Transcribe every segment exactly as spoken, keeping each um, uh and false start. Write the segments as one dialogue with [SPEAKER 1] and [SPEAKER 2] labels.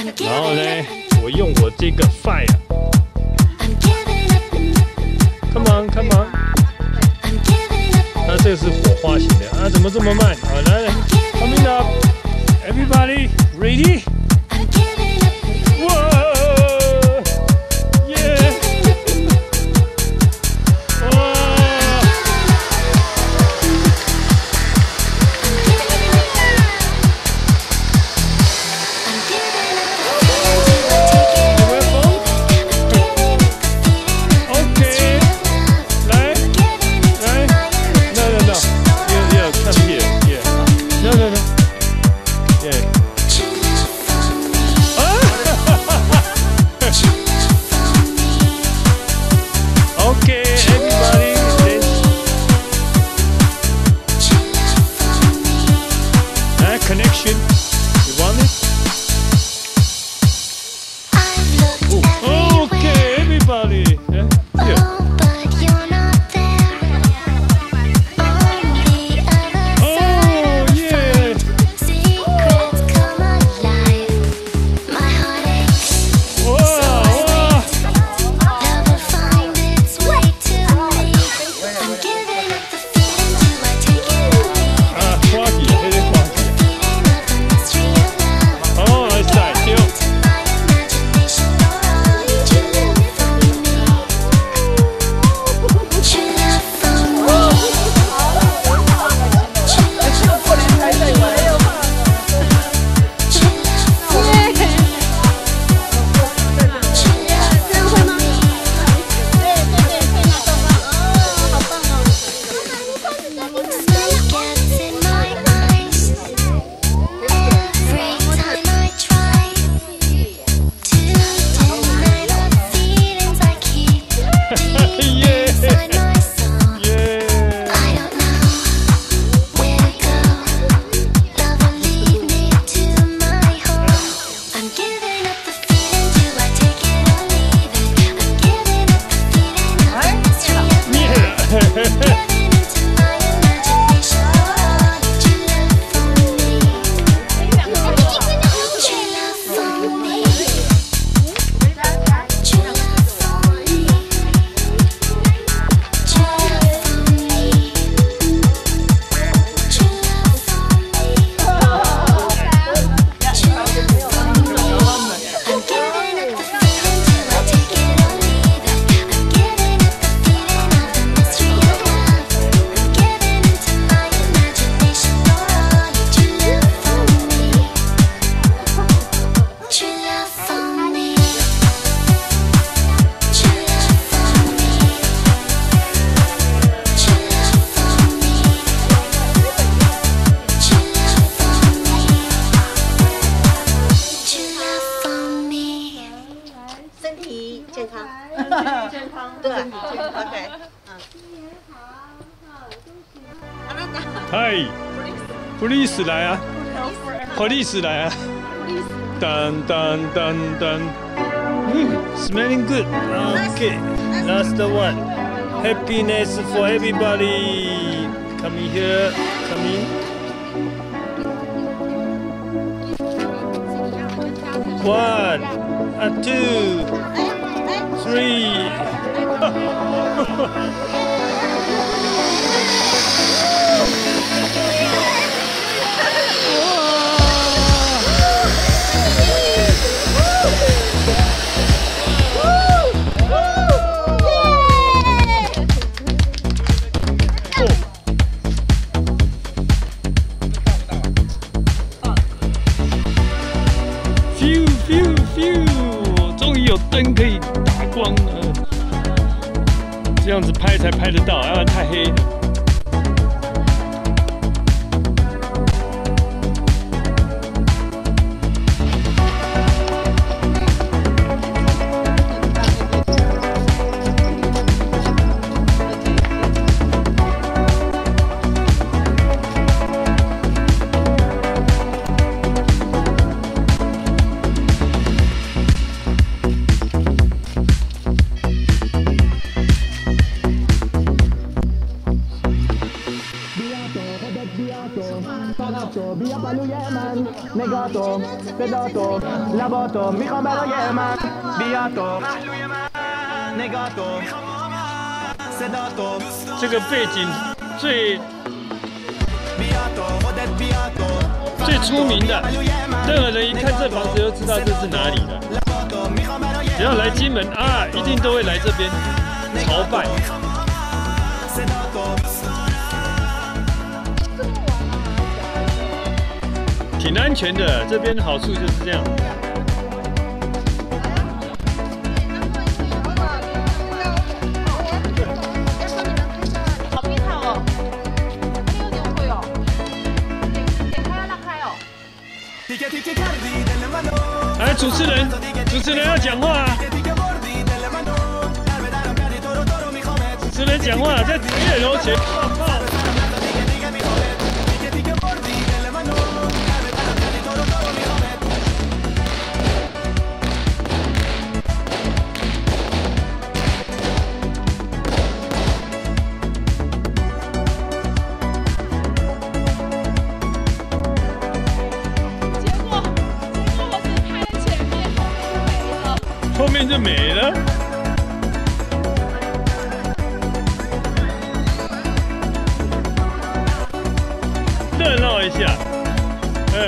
[SPEAKER 1] 然后呢，我用我这个 fire。Come on, come on。那这个是火花型的啊，怎么这么慢？好，来来 ，coming up, everybody ready？ 哇，耶！哇！嗨 ，police 来啊 ，police 来啊，噔噔噔噔，嗯 ，smelling good。Okay, last one. Happiness for everybody. Come in here, come in. One, a two, three. 灯可以打光了，这样子拍才拍得到，要不然太黑了。 这个背景最最出名的，任何人一看这房子就知道这是哪里的。只要来金门啊，一定都会来这边朝拜。挺安全的，这边好处就是这样。来，主持人，主持人要讲话啊！主持人讲话，在月楼前放炮。后面就没了。热闹一下，嗯，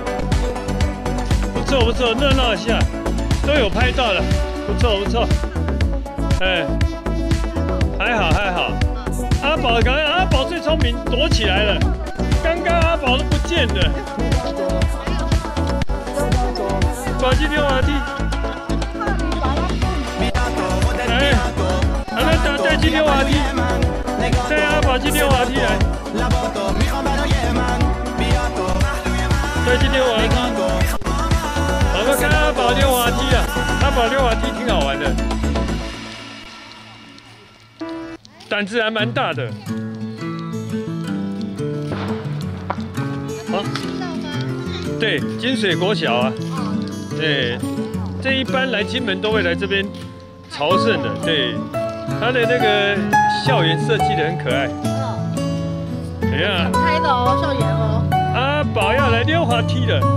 [SPEAKER 1] 不错不错，热闹一下，都有拍到了，不错不错，哎，还好还好。阿宝刚才阿宝最聪明，躲起来了，刚刚阿宝都不见了。宝鸡溜滑梯。带带去溜滑梯，带阿宝去溜滑梯来，带去溜滑梯。我们看阿宝溜滑梯啊，阿宝溜滑梯挺好玩的，胆子还蛮大的。好，对，金水国小啊，对，这一般来金门都会来这边朝圣的，对。他的那个校园设计的很可爱，嗯，怎样？开的哦，校园哦。阿宝要来溜滑梯了，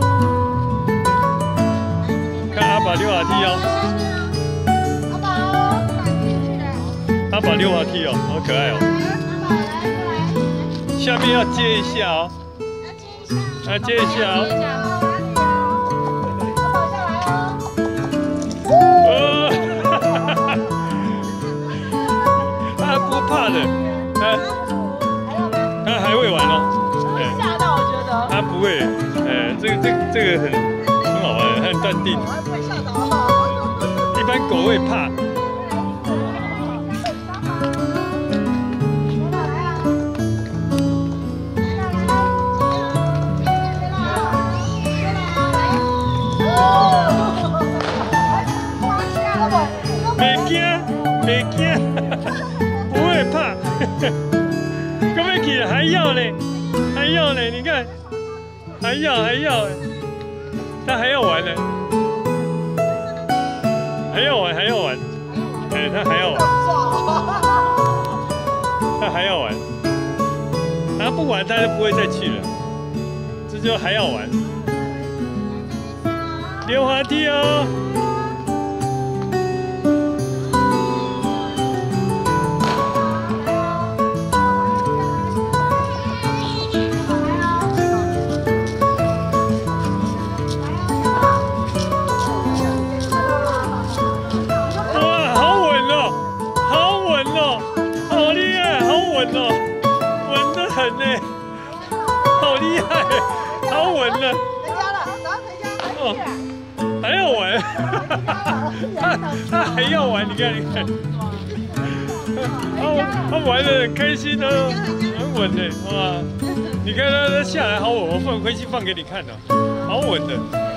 [SPEAKER 1] 看阿宝溜滑梯哦。阿宝，阿宝溜滑梯哦，好可爱哦。下面要接一下哦，要接一下哦。怕的，他他还会玩哦，哎，吓到我觉得他不会，哎，这个这个这个很很好玩，很淡定，不会吓到，一般狗会怕。没惊，没惊。不会怕，根本起还要呢，还要呢，你看，还要还要，他还要玩呢，还要玩还要玩，哎，他还要玩，他还要玩，他不玩他就不会再去了，这就还要玩，溜滑梯哦。好厉害，好稳呢！回家了，早上回家。哦，还要玩，他他还要玩，你看你看，他他玩得很开心哦，很稳呢，哇！你看他他下来好稳，我放回去放给你看的，好稳的。